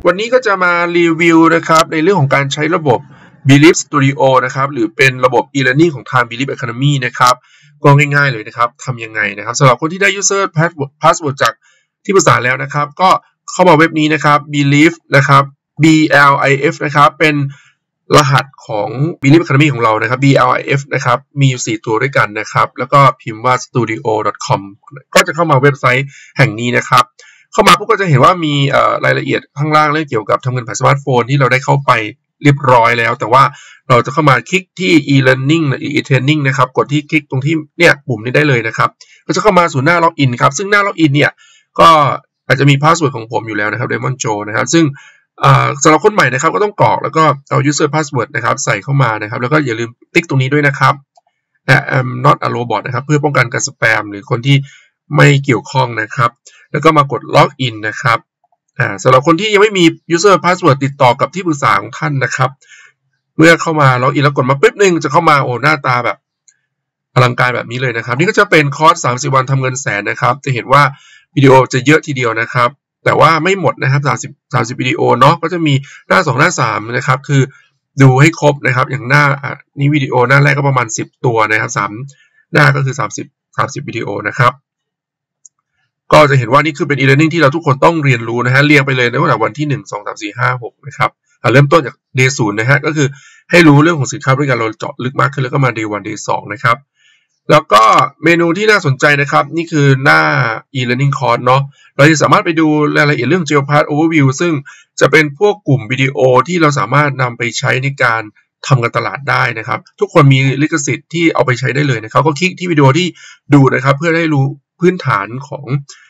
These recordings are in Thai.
วันนี้ก็จะมารีวิวนะครับในเรื่องของการใช้ระบบ Believe Studio นะครับหรือเป็นระบบ e-learning ของทาง Believe Academy นะครับก็ง่ายๆเลยนะครับทำยังไงนะครับสำหรับคนที่ได้ user password จากที่ปรึกษาแล้วนะครับก็เข้ามาเว็บนี้นะครับ Believe นะครับ BLIF นะครับเป็นรหัสของ Believe Academy ของเรานะครับ BLIF นะครับมีอยู่4ตัวด้วยกันนะครับแล้วก็พิมพ์ว่า studio.com ก็จะเข้ามาเว็บไซต์แห่งนี้นะครับเข้ามาปุ๊บก็จะเห็นว่ามีรายละเอียดข้างล่างเรื่องเกี่ยวกับทำเงินผ่านสมาร์ทโฟนที่เราได้เข้าไปเรียบร้อยแล้วแต่ว่าเราจะเข้ามาคลิกที่ e-learning หรือ e-training นะครับกดที่คลิกตรงที่เนี่ยปุ่มนี้ได้เลยนะครับก็จะเข้ามาสู่หน้าล็อกอินครับซึ่งหน้าล็อกอินเนี่ยก็อาจจะมีพาสเวิร์ดของผมอยู่แล้วนะครับ Diamond Joe นะครับซึ่งสำหรับคนใหม่นะครับก็ต้องกรอกแล้วก็เอา user password นะครับใส่เข้ามานะครับแล้วก็อย่าลืมติ๊กตรงนี้ด้วยนะครับ I'm not a robot นะครับเพื่อป้องกันการสแปมหรือคนที่ไม่เกี่ยวข้องนะครับแล้วก็มากดล็อกอินนะครับสำหรับคนที่ยังไม่มี user password ติดต่อกับที่ปรึกษาของท่านนะครับเมื่อเข้ามาล็อกอินแล้วกดมาปึ๊บนึงจะเข้ามาโอ้หน้าตาแบบอลังการแบบนี้เลยนะครับนี่ก็จะเป็นคอร์ส30 วันทำเงินแสนนะครับจะเห็นว่าวิดีโอจะเยอะทีเดียวนะครับแต่ว่าไม่หมดนะครับ30วิดีโอเนาะก็จะมีหน้า2หน้า3นะครับคือดูให้ครบนะครับอย่างหน้านี้วิดีโอหน้าแรกก็ประมาณ10ตัวนะครับ3หน้าก็คือ30วิดีโอนะครับก็จะเห็นว่านี่คือเป็น e-learning ที่เราทุกคนต้องเรียนรู้นะฮะเรียงไปเลยตั้งแต่วันที่1 2 3 4 5 6นะครับเริ่มต้นจาก day 0นะฮะก็คือให้รู้เรื่องของสินค้าบริการเราเจาะลึกมากขึ้นแล้วก็มา day 1 day 2นะครับแล้วก็เมนูที่น่าสนใจนะครับนี่คือหน้า e-learning course เนาะเราจะสามารถไปดูรายละเอียดเรื่อง Geopath Overview ซึ่งจะเป็นพวกกลุ่มวิดีโอที่เราสามารถนำไปใช้ในการทำการตลาดได้นะครับทุกคนมีลิขสิทธิ์ที่เอาไปใช้ได้เลยนะครับก็คลิกที่วิดีโอที่ดูนะครับเพื่อได้รู้พื้นฐานของ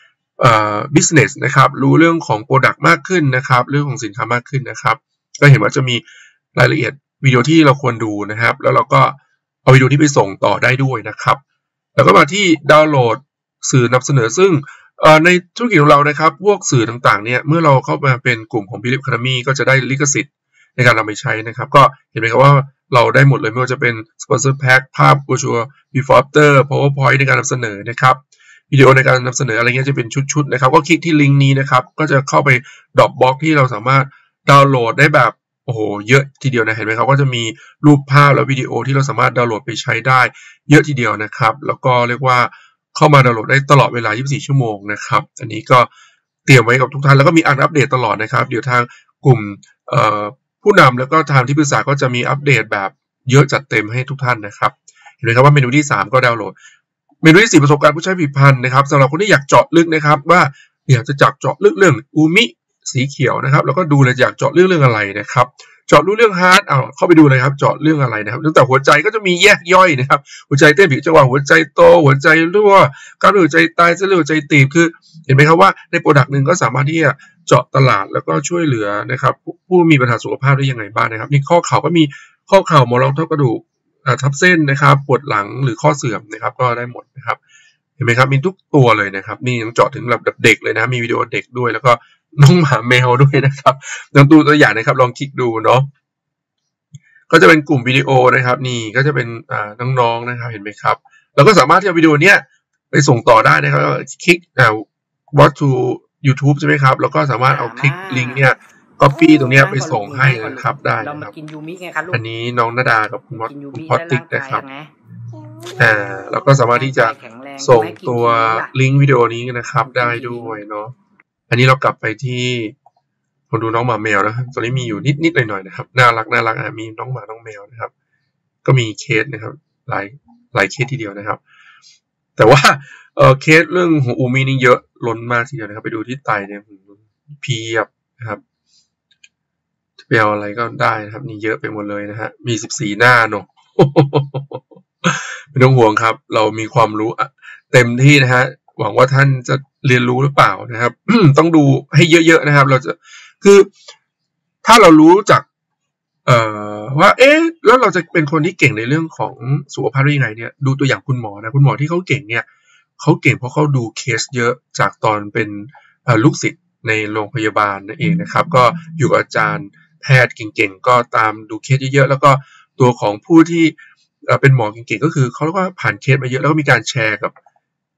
business นะครับรู้เรื่องของ product มากขึ้นนะครับเรื่องของสินค้ามากขึ้นนะครับก็เห็นว่าจะมีรายละเอียดวิดีโอที่เราควรดูนะครับแล้วเราก็เอาวิดีโอที่ไปส่งต่อได้ด้วยนะครับแล้วก็มาที่ดาวน์โหลดสื่อนำเสนอซึ่งในธุรกิจของเรานะครับพวกสื่อต่างๆเนี่ยเมื่อเราเข้ามาเป็นกลุ่มของ Believe Academy ก็จะได้ลิขสิทธิ์ในการนำไปใช้นะครับก็เห็นไหมครับว่าเราได้หมดเลยไม่ว่าจะเป็น Sponsor Pack ภาพ Virtual Before After PowerPoint ในการนำเสนอนะครับวิดีโอในการนำเสนออะไรเงี้ยจะเป็นชุดๆนะครับก็คลิกที่ลิงก์นี้นะครับก็จะเข้าไป Dropbox ที่เราสามารถดาวน์โหลดได้แบบโอ้โหเยอะทีเดียวนะเห็นไหมครับก็จะมีรูปภาพและวิดีโอที่เราสามารถดาวน์โหลดไปใช้ได้เยอะทีเดียวนะครับแล้วก็เรียกว่าเข้ามาดาวน์โหลดได้ตลอดเวลา24ชั่วโมงนะครับอันนี้ก็เตรียมไว้กับทุกท่านแล้วก็มีอัปเดตตลอดนะครับเดี๋ยวทางกลุ่มผู้นำแล้วก็ทางที่ปรึกษาก็จะมีอัปเดตแบบเยอะจัดเต็มให้ทุกท่านนะครับเห็นไหมครับว่าเมนูที่3ก็ดาวน์โหลดเมนูที่4ประสบการณ์ผู้ใช้ผลิตภัณฑ์นะครับสำหรับคนที่อยากเจาะลึกนะครับว่าอยากจะเจาะลึกเรื่องอูมิสีเขียวนะครับแล้วก็ดูเลยอยากเจาะเรื่องอะไรนะครับเจาะรู้เรื่องฮาร์ดเข้าไปดูเลยครับเจาะเรื่องอะไรนะครับตั้งแต่หัวใจก็จะมีแยกย่อยนะครับหัวใจเต้นผิดจังหวะหัวใจโตหัวใจรั่วการหัวใจตายเส้นเลือดหัวใจตีบคือเห็นไหมครับว่าในโปรดักต์หนึ่งก็สามารถที่จะเจาะตลาดแล้วก็ช่วยเหลือนะครับผู้มีปัญหาสุขภาพได้ยังไงบ้างนะครับนี่ข้อเข่าก็มีข้อเข่าหมอนรองเท้ากระดูกทับเส้นนะครับปวดหลังหรือข้อเสื่อมนะครับก็ได้หมดนะครับเห็นไหมครับมีทุกตัวเลยนะครับนี่ยังเจาะถึงระดับเด็กเลยนะมีวิดีโอเด็กด้วยแล้วก็น้องหมาแมวด้วยนะครับลองดูตัวอย่างนะครับลองคลิกดูเนาะก็จะเป็นกลุ่มวิดีโอนะครับนี่ก็จะเป็นน้องๆนะครับเห็นไหมครับเราก็สามารถที่จะวิดีโอเนี้ยไปส่งต่อได้นะครับคลิกwatch to YouTube ใช่ไหมครับแล้วก็สามารถเอาคลิกลิงก์เนี่ย copy ตรงเนี้ยไปส่งให้นะครับได้นะครับอันนี้น้องนาดากับคุณพอตติ๊กนะครับเราก็สามารถที่จะส่งตัวลิงก์วิดีโอนี้นะครับได้ด้วยเนาะอันนี้เรากลับไปที่ผมดูน้องหมาแมวนะครับตอนนี้มีอยู่นิดๆหน่อยๆนะครับน่ารักมีน้องหมาน้องแมวนะครับก็มีเคสนะครับหลายเคสทีเดียวนะครับแต่ว่าเคสเรื่องของอูมินี่เยอะล้นมากทีเดียวนะครับไปดูที่ไตเนี่ยเพียบนะครับจะไปเอาอะไรก็ได้นะครับนี่เยอะไปหมดเลยนะฮะมี14หน้าเนาะไม่ต้องห่วงครับเรามีความรู้เต็มที่นะฮะหวังว่าท่านจะเรียนรู้หรือเปล่านะครับ ต้องดูให้เยอะๆนะครับเราจะคือถ้าเรารู้จักว่าแล้วเราจะเป็นคนที่เก่งในเรื่องของสุขภาพได้ยังไงเนี่ยดูตัวอย่างคุณหมอนะคุณหมอที่เขาเก่งเนี่ยเขาเก่งเพราะเขาดูเคสเยอะจากตอนเป็นลูกศิษย์ในโรงพยาบาลนั่นเองนะครับก็อยู่กับอาจารย์แพทย์เก่งๆก็ตามดูเคสเยอะๆแล้วก็ตัวของผู้ที่เป็นหมอเก่งๆก็คือเขาเรียกว่าผ่านเคสมาเยอะแล้วก็มีการแชร์กับ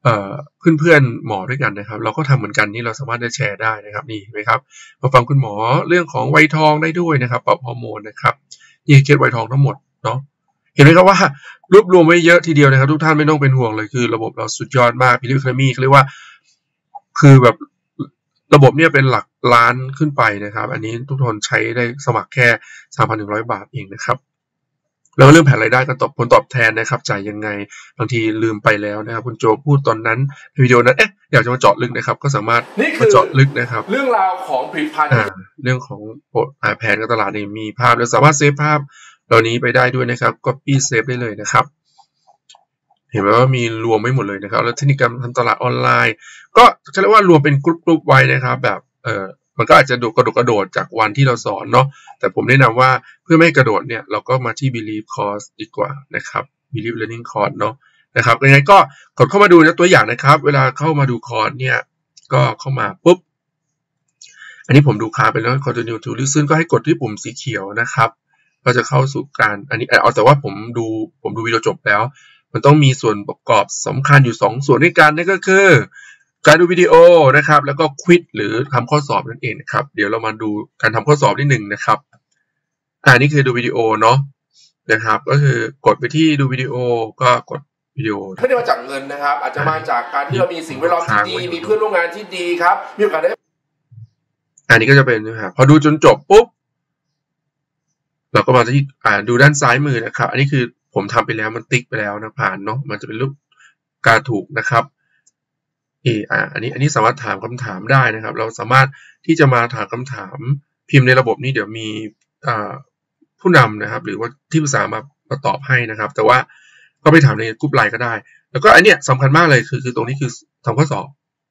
เพื่อนๆหมอด้วยกันนะครับเราก็ทำเหมือนกันนี่เราสามารถได้แชร์ได้นะครับนี่เห็นไหมครับมาฟังคุณหมอเรื่องของไวทองได้ด้วยนะครับปรับฮอร์โมนนะครับนี่เคสไวทองทั้งหมดเนาะเห็นไหมครับว่ารวบรวมไว้เยอะทีเดียวนะครับทุกท่านไม่ต้องเป็นห่วงเลยคือระบบเราสุดยอดมากBelieve Academyเขาเรียกว่าคือแบบระบบเนี่ยเป็นหลักล้านขึ้นไปนะครับอันนี้ทุกคนใช้ได้สมัครแค่ 3,100 บาทเองนะครับแล้วเรื่องแผนรายได้การผลตอบแทนนะครับจ่ายยังไงบางทีลืมไปแล้วนะครับคุณโจพูดตอนนั้นในวิดีโอนั้นอยากจะมาเจาะลึกนะครับก็สามารถมาเจาะลึกนะครับเรื่องราวของผลิตภัณฑ์เรื่องของแผนการตลาดนี่มีภาพและสามารถเซฟภาพเหล่านี้ไปได้ด้วยนะครับ Copy Save ได้เลยนะครับเห็นไหมว่ามีรวมไว้หมดเลยนะครับแล้วเทคนิคการทำตลาดออนไลน์ก็จะเรียกว่ารวมเป็นกรุ๊ปไว้นะครับแบบมันก็อาจจะกระโดดจากวันที่เราสอนเนาะแต่ผมแนะนำว่าเพื่อไม่กระโดดเนี่ยเราก็มาที่ Believe Course ดีกว่านะครับ Believe Learning Course เนาะนะครับยังไงก็กดเข้ามาดูนะตัวอย่างนะครับเวลาเข้ามาดูคอร์สเนี่ยก็เข้ามาปุ๊บอันนี้ผมดูค้างไปแล้ว Continue to Listen ก็ให้กดที่ปุ่มสีเขียวนะครับก็จะเข้าสู่การอันนี้แต่ว่าผมดูวิดีโอจบแล้วมันต้องมีส่วนประกอบสำคัญอยู่2ส่วนด้วยกันนั่นก็คือการดูวิดีโอนะครับแล้วก็ควิซหรือทำข้อสอบนั่นเองนะครับเดี๋ยวเรามาดูการทำข้อสอบนิดหนึ่งนะครับนี่คือดูวิดีโอเนาะนะครับก็คือกดไปที่ดูวิดีโอก็กดวิดีโอไม่ได้มาจากเงินนะครับอาจจะมาจากการที่เรามีสิ่งแวดล้อมที่ดีมีเพื่อนร่วมงานที่ดีครับมีโอกาสได้อันนี้ก็จะเป็นนะครับพอดูจนจบปุ๊บเราก็มาที่ดูด้านซ้ายมือนะครับอันนี้คือผมทำไปแล้วมันติ๊กไปแล้วนะผ่านเนาะมันจะเป็นรูปการถูกนะครับอันนี้สามารถถามคำถามได้นะครับเราสามารถที่จะมาถามคำถามพิมพ์ในระบบนี้เดี๋ยวมีผู้นำนะครับหรือว่าที่ปรึกษามาตอบให้นะครับแต่ว่าก็ไปถามในกลุ่มไลน์ก็ได้แล้วก็อันเนี้ยสำคัญมากเลยคือตรงนี้คือทำข้อสอบ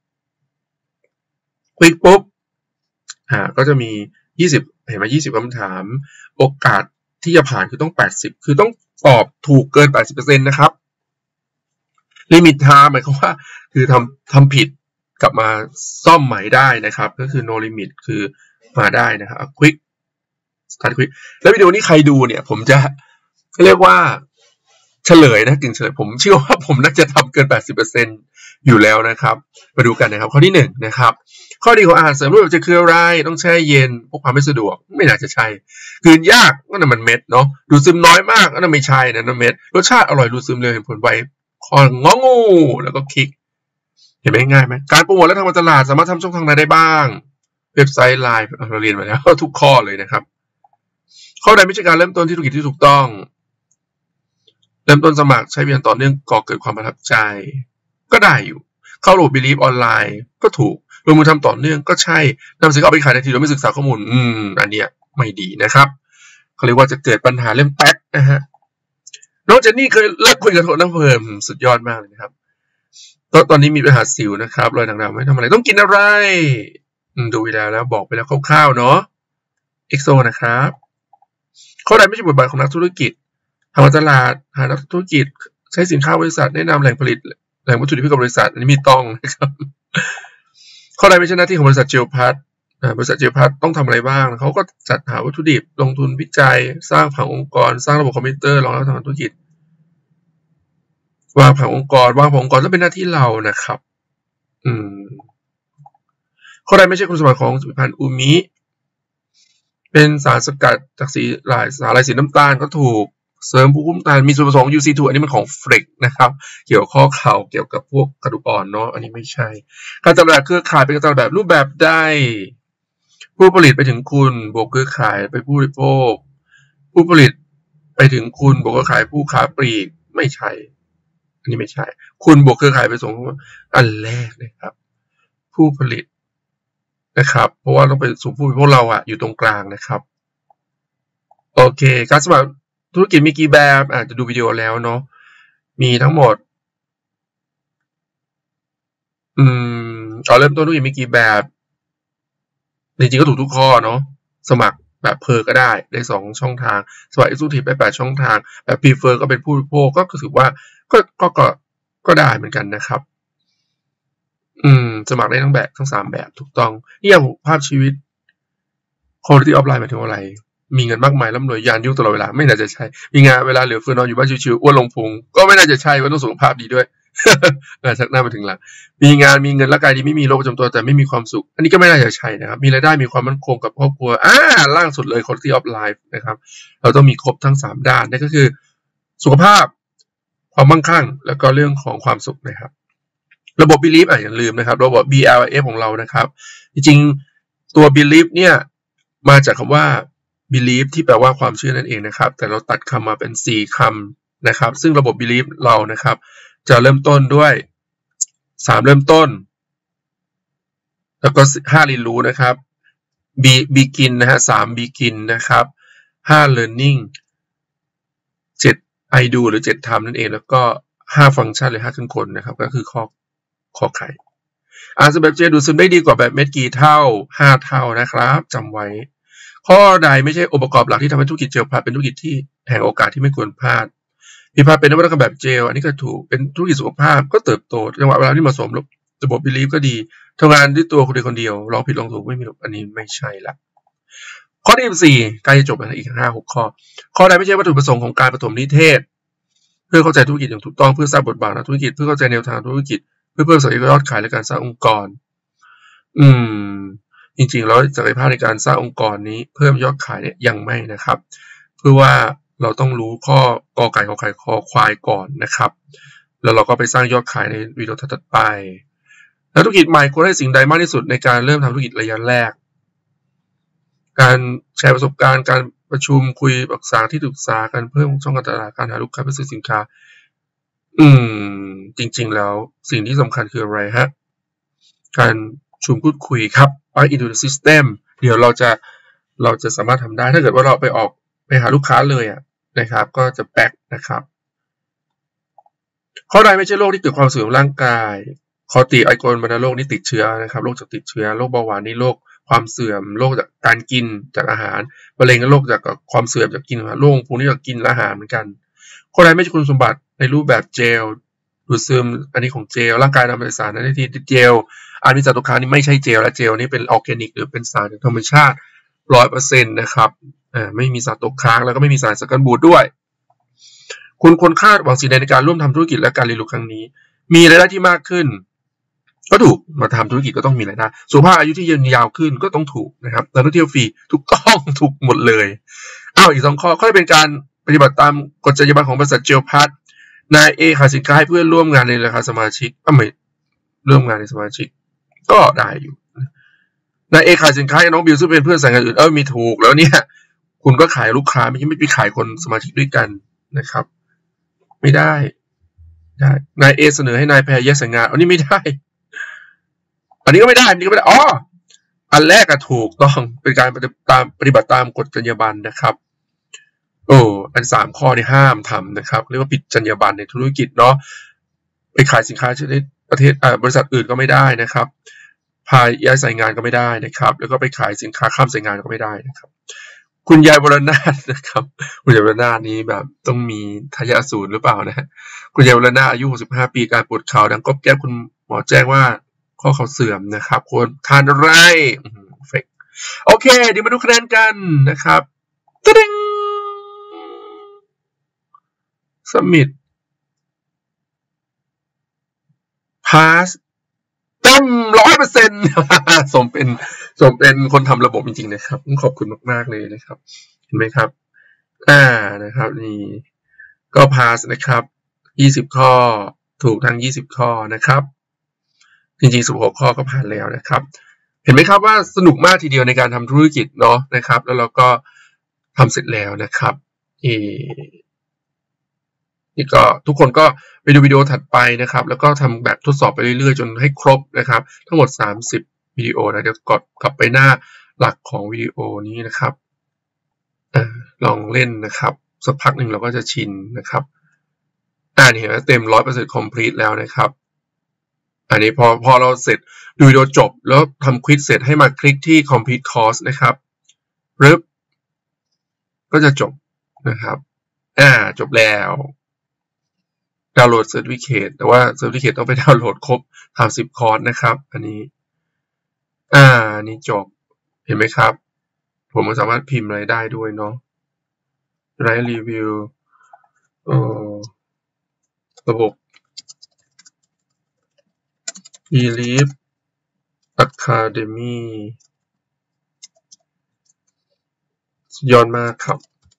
คลิกปุ๊บก็จะมี20เห็นไหม20คำถามโอกาสที่จะผ่านคือต้อง80คือต้องตอบถูกเกิน 80% นะครับลิมิตไทม์หมายความว่าคือทำผิดกลับมาซ่อมใหม่ได้นะครับก็คือ no limit คือมาได้นะครับ quick start quick แล้ววิดีโอนี้ใครดูเนี่ยผมจะเรียกว่าเฉลยนะกึ่งเฉลยผมเชื่อว่าผมน่าจะทำเกิน 80% อยู่แล้วนะครับมาดูกันนะครับข้อที่1นะครับข้อดีของอาหารเสริมรูปแบบจะคืออะไรต้องแช่เย็นพวกความไม่สะดวกไม่น่าจะใช่กลืนยากก็นั่นมันเม็ดเนาะดูดซึมน้อยมากก็นั่นไม่ใช่นะเม็ดรสชาติอร่อยดูดซึมเร็วเห็นผลไวคององูแล้วก็คลิกเห็นไหมง่ายไหมการโปรโมทและทำการตลาดสามารถทำช่องทางไหนได้บ้างเว็บไซต์ไลน์เราเรียนมาแล้วทุกข้อเลยนะครับข้อใดไม่ใช่การเริ่มต้นที่ธุรกิจที่ถูกต้องเริ่มต้นสมัครใช้เพียงต่อเนื่องก่อเกิดความประทับใจก็ได้อยู่เข้าระบบ Believe ออนไลน์ก็ถูกลงมือทำต่อเนื่องก็ใช่นำสินค้าไปขายในทีโดยไม่ศึกษาข้อมูลอันเนี้ยไม่ดีนะครับเขาเรียกว่าจะเกิดปัญหาเรื่องแป๊กนะฮะน้องเจนนี่เคยเลิกคุยกับโทน้ำเพิ่มสุดยอดมากเลยนะครับตอนนี้มีปัญหาสิวนะครับรอยด่างๆไม่ทำอะไรต้องกินอะไรดูเวลาแล้วบอกไปแล้วคร่าวๆเนาะเอ็กโซนะครับข้อใดไม่ใช่บทบาทของนักธุรกิจทำตลาดหานักธุรกิจใช้สินค้าบริษัทแนะนำแหล่งผลิตแหล่งวัตถุดิบให้กับบริษัทอันนี้มีต้องนะครับข้อใดไม่ใช่หน้าที่ของบริษัทเจลพัทบริษัทเจลพัทต้องทำอะไรบ้างเขาก็จัดหาวัตถุดิบลงทุนวิจัยสร้างผังองค์กรสร้างระบบคอมพิวเตอร์รองรับทางธุรกิจวางผังองค์กรแล้วเป็นหน้าที่เรานะครับข้อใดไม่ใช่คุณสมบัติของผลิตภัณฑ์อูมิเป็นสารสกัดจากสารลายสีน้ำตาลก็ถูกเสริมภูมิคุ้มกันมีส่วนผสมของ UC2 อันนี้มันของเฟรกนะครับเกี่ยวข้อเข่าเกี่ยวกับพวกกระดูกอ่อนเนาะอันนี้ไม่ใช่การตลาดเครือข่ายเป็นการตลาดแบบรูปแบบใดผู้ผลิตไปถึงคุณบวกเครือข่ายไปผู้บริโภคผู้ผลิตไปถึงคุณบวกเครือข่ายผู้ค้าปลีกไม่ใช่อันนี้ไม่ใช่คุณบวกเครือข่ายไปส่งอันแรกเลยครับผู้ผลิตนะครับเพราะว่าต้องไปสู่ผู้บริโภคเราอยู่ตรงกลางนะครับโอเคการสมัครธุรกิจมีกี่แบบอาจจะดูวิดีโอแล้วเนาะมีทั้งหมดเริ่มต้นธุรกิจมีกี่แบบจริงๆก็ถูกทุกข้อเนาะสมัครแบบเพอร์ก็ได้2ช่องทางสมัคร Executive ได้8ช่องทางแบบ Prefer ก็เป็นผู้บริโภคก็ถือว่าก็ได้เหมือนกันนะครับสมัครได้ทั้ง3แบบถูกต้องนี่อย่างภาพชีวิต Quality of Life หมายถึงอะไรมีเงินมากมายร่ำรวยยานยุ่งตลอดเวลาไม่น่าจะใช่มีงานเวลาเหลือเฟือนอนอยู่บ้านชิวๆอ้วนลงพุงก็ไม่น่าจะใช่ว่าต้องสุขภาพดีด้วยชักหน้ามาถึงหลังมีงานมีเงินร่างกายดีไม่มีโรคประจำตัวแต่ไม่มีความสุขอันนี้ก็ไม่น่าจะใช่นะครับมีรายได้มีความมั่นคงกับครอบครัวล่างสุดเลย quality of life นะครับเราต้องมีครบทั้ง3ด้านนั่นก็คือสุขภาพความมั่งคั่งแล้วก็เรื่องของความสุขนะครับระบบ belief อย่าลืมนะครับระบบ BLF ของเรานะครับจริงๆตัว belief เนี่ยมาจากคำว่า belief ที่แปลว่าความเชื่อนั่นเองนะครับแต่เราตัดคำมาเป็น4คำนะครับซึ่งระบบ belief เรานะครับจะเริ่มต้นด้วย3เริ่มต้นแล้วก็5เรียนรู้นะครับ begin นะฮะ3 begin นะครับ5 learning 7 I do หรือ7ทำนั่นเองแล้วก็5ฟังก์ชันหรือ5ขึ้นคนนะครับก็คือข้อไขสำหรับเจดูซึมได้ดีกว่าแบบเม็ดกี่เท่า5เท่านะครับจำไว้ข้อใดไม่ใช่องค์ประกอบหลักที่ทำให้ธุรกิจเจลพลาดเป็นธุรกิจที่แห่งโอกาสที่ไม่ควรพลาดมีพลาดเป็นนวัตกรรมแบบเจลอันนี้ก็ถูกเป็นธุรกิจสุขภาพก็เติบโตจังหวะเวลาที่เหมาะสมระบบ belief ก็ดีทำงานด้วยตัวคนเดียวลองผิดลองถูกไม่มีอันนี้ไม่ใช่ละข้อที่4ใกล้จะจบแล้วอีก5-6ข้อใดไม่ใช่วัตถุประสงค์ของการปฐมนิเทศเพื่อเข้าใจธุรกิจอย่างถูกต้องเพื่อสร้างบทบาทในธุรกิจเพื่อเข้าใจแนวทางธุรกิจเพื่อเพิ่มศักยภาพยอดขายและการสร้างองค์กรจริงๆแล้วศักยภาพในการสร้างองค์กรนี้เพิ่มยอดขายเนี่ยยังไม่นะครับเพื่อว่าเราต้องรู้ข้อกอไก่ขอไข่คอควายก่อนนะครับแล้วเราก็ไปสร้างยอดขายในวิดีโอถัดไปแล้วธุรกิจใหม่ควรได้สิ่งใดมากที่สุดในการเริ่มทำธุรกิจระยะแรกการแชร์ประสบการณ์การประชุมคุยปรึกษาที่ปรึกษาการเพิ่มช่องการตลาดการหาลูกค้าเพื่อซื้อสินค้าจริงๆแล้วสิ่งที่สำคัญคืออะไรฮะการประชุมพูดคุยครับ Back into the system เดี๋ยวเราจะสามารถทำได้ถ้าเกิดว่าเราไปหาลูกค้าเลยนะครับก็จะแบกนะครับข้อใดไม่ใช่โรคที่เกิดความเสื่อมร่างกายคอติไอโกนวัณโรคนี่ติดเชื้อนะครับโรคจากติดเชื้อโรคเบาหวานนี่โรคความเสื่อมโรคจากการกินจากอาหารมะเร็งก็โรคจากความเสื่อมจากกินอาหารโรคพวกนี้จากกินอาหารเหมือนกันข้อใดไม่ใช่คุณสมบัติในรูปแบบเจลดูดซึมอันนี้ของเจลร่างกายนำไปสารนั้นที่เจลมีสารตกค้างนี่ไม่ใช่เจลและเจลนี่เป็นออร์แกนิกหรือเป็นสารจากธรรมชาติ 100% นะครับไม่มีสารตกค้างแล้วก็ไม่มีสารสกัดบูดด้วยคุณควรคาดหวังสิ่งใดในการร่วมทำธุรกิจและการเรียนรู้ครั้งนี้มีรายได้ที่มากขึ้นก็ถูกมาทำธุรกิจก็ต้องมีรายได้สุขภาพอายุที่ยืนยาวขึ้นก็ต้องถูกนะครับการท่องเที่ยวฟรีถูกต้องถูกหมดเลยอีก2ข้อเป็นการปฏิบัติตามกฎจรรยาบรรณของบริษัทเจลพัทนายเอขายสินค้าให้เพื่อนร่วมงานในราคาสมาชิกไม่ร่วมงานในสมาชิกก็ได้อยู่นายเอขายสินค้าให้น้องบิวซึ่งเป็นเพื่อนสายงานอื่นมีถูกแล้วเนี่ยคุณก็ขายลูกค้าไม่ไปขายคนสมาชิกด้วยกันนะครับไม่ได้นายเอเสนอให้นายแพรแยกสายงานอันนี้ไม่ได้อันนี้ก็ไม่ได้อันแรกถูกต้องเป็นการปฏิบัติตามกฎจรรยาบรรณนะครับอัน3ข้อนี่ห้ามทำนะครับเรียกว่าผิดจรรยาบรรณในธุรกิจเนาะไปขายสินค้าชนิดประเทศบริษัทอื่นก็ไม่ได้นะครับพาย้ายสายงานก็ไม่ได้นะครับแล้วก็ไปขายสินค้าข้ามสายงานก็ไม่ได้นะครับคุณยายวรนาถนะครับคุณยายวรนาถนี้แบบต้องมีทายาทสูรหรือเปล่านะฮะคุณยายวรนาถอายุ65 ปีการปวดเข่าดังก๊อบแก๊บคุณหมอแจ้งว่าข้อเข่าเสื่อมนะครับควรทานอะไรเฟกโอเคเดี๋ยวมาดูคะแนนกันนะครับตึ้งสมิธพาสเต็ม 100% สมเป็นคนทำระบบจริงๆนะครับขอบคุณมากๆเลยนะครับเห็นไหมครับนะครับนี่ก็พาสนะครับ20ข้อถูกทั้ง20ข้อนะครับจริงๆ16ข้อก็ผ่านแล้วนะครับเห็นไหมครับว่าสนุกมากทีเดียวในการทำธุรกิจเนาะนะครับแล้วเราก็ทำเสร็จแล้วนะครับนี่ก็ทุกคนก็ไปดูวิดีโอถัดไปนะครับแล้วก็ทำแบบทดสอบไปเรื่อยๆจนให้ครบนะครับทั้งหมด30วิดีโอนะเดี๋ยวกลับไปหน้าหลักของวิดีโอนี้นะครับลองเล่นนะครับสักพักหนึ่งเราก็จะชินนะครับเห็นไหมเต็ม 100% complete แล้วนะครับอันนี้พอเราเสร็จดูวิดีโอจบแล้วทำควิซเสร็จให้มาคลิกที่ complete course นะครับปึ๊บก็จะจบนะครับจบแล้วดาวน์โหลดเซอร์ติฟิเคตแต่ว่าเซอร์ติฟิเคตต้องไปดาวน์โหลดครบ30คอร์สนะครับอันนี้นี่จบเห็นไหมครับผมก็สามารถพิมพ์อะไรได้ด้วยเนาะไลฟ์รีวิวระบบ Believe Academy สุดยอดมากครับ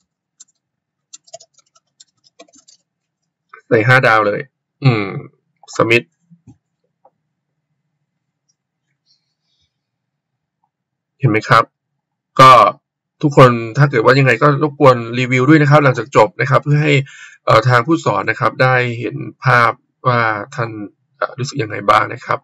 ใส่5 ดาวเลยสมิธเห็นไหมครับก็ทุกคนถ้าเกิดว่ายังไงก็รบกวนรีวิวด้วยนะครับหลังจากจบนะครับเพื่อให้ทางผู้สอนนะครับได้เห็นภาพว่าท่านรู้สึกยังไงบ้างนะครับ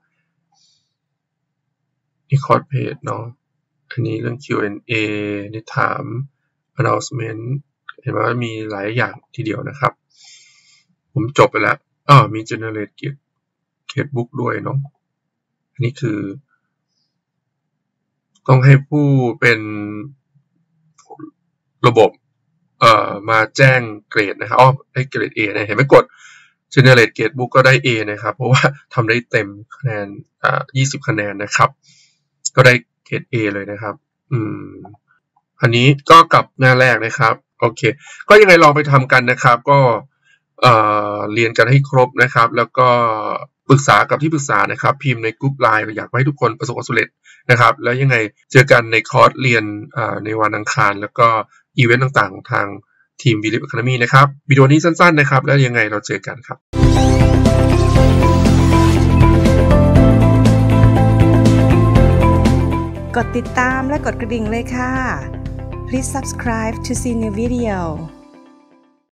นี่คอร์สเพจเนาะอันนี้เรื่อง Q&A นี่ถาม announcement เห็นไหมว่ามีหลายอย่างทีเดียวนะครับผมจบไปแล้วมี generate casebook ด้วยเนาะอันนี้คือต้องให้ผู้เป็นระบบมาแจ้งเกรดนะครับได้เกรด A นะเห็นไหมกด generate casebook ก็ได้ A นะครับเพราะว่าทำได้เต็มคะแนน20 คะแนนนะครับก็ได้เกรด A เลยนะครับอันนี้ก็กลับหน้าแรกนะครับโอเคก็ยังไงลองไปทำกันนะครับก็เรียนกันให้ครบนะครับแล้วก็ปรึกษากับที่ปรึกษานะครับพิมพ์ในกลุ่มไลน์อยากให้ทุกคนประสบความสำเร็จนะครับแล้วยังไงเจอกันในคอร์สเรียนในวันอังคารแล้วก็อีเวนต์ต่างๆของทางทีม Believe Academy นะครับวิดีโอนี้สั้นๆนะครับแล้วยังไงเราเจอกันครับกดติดตามและกดกระดิ่งเลยค่ะ Please subscribe to see new video